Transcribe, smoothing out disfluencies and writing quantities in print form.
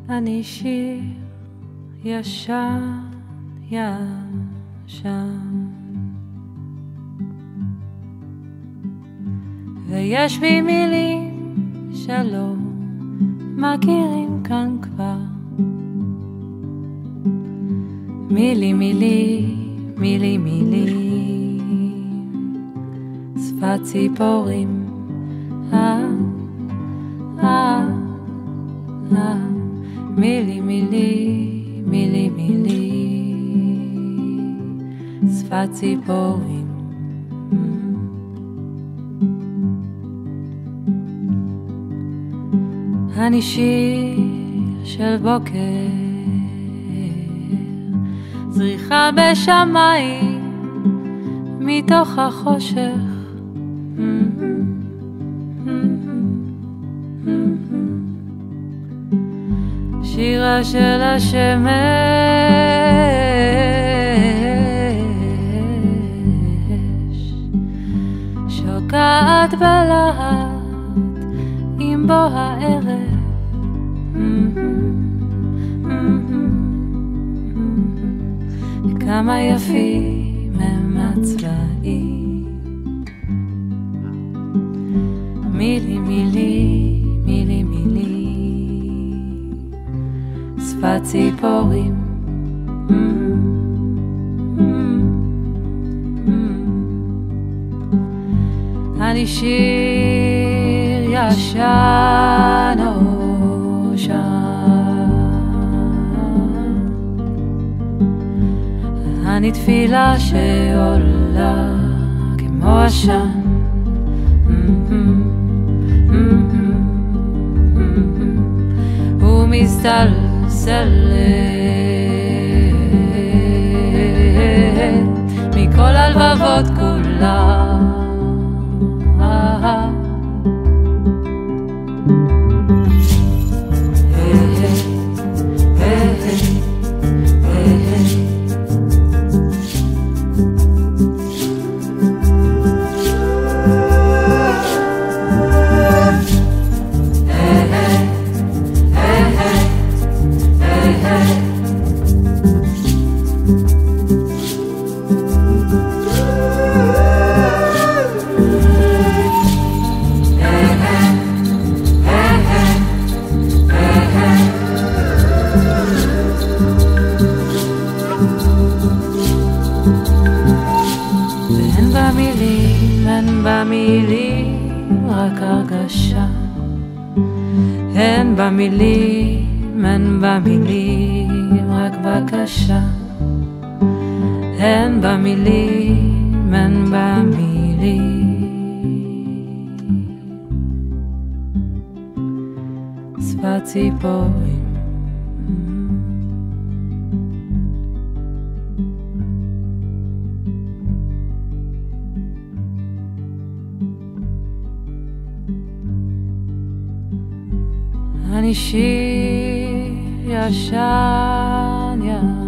אני שיר ישן ישן, ויש בי מילים שלא מכירים כאן כבר. מילים, מילים, מילים, מילים, שפת ציפורים. מילים, מילים, מילים, מילים, שפת ציפורים. אני שיר של בוקר, זריחה בשמיים מתוך החושך. שירה של השמש שוקעת בלהט עם בוא הערב. כמה יפים הם הצבעים. מילים, מילים, מילים, מילים, שפת ציפורים. אני שיר ישן אני תפילה שעולה כמו עשן. ומסתלסלת מכל הלבבות כולה. אין במילים רק הרגשה, אין במילים, אין במילים רק בקשה, אין במילים, אין במילים שפת ציפורים. אני שיר ישן ישן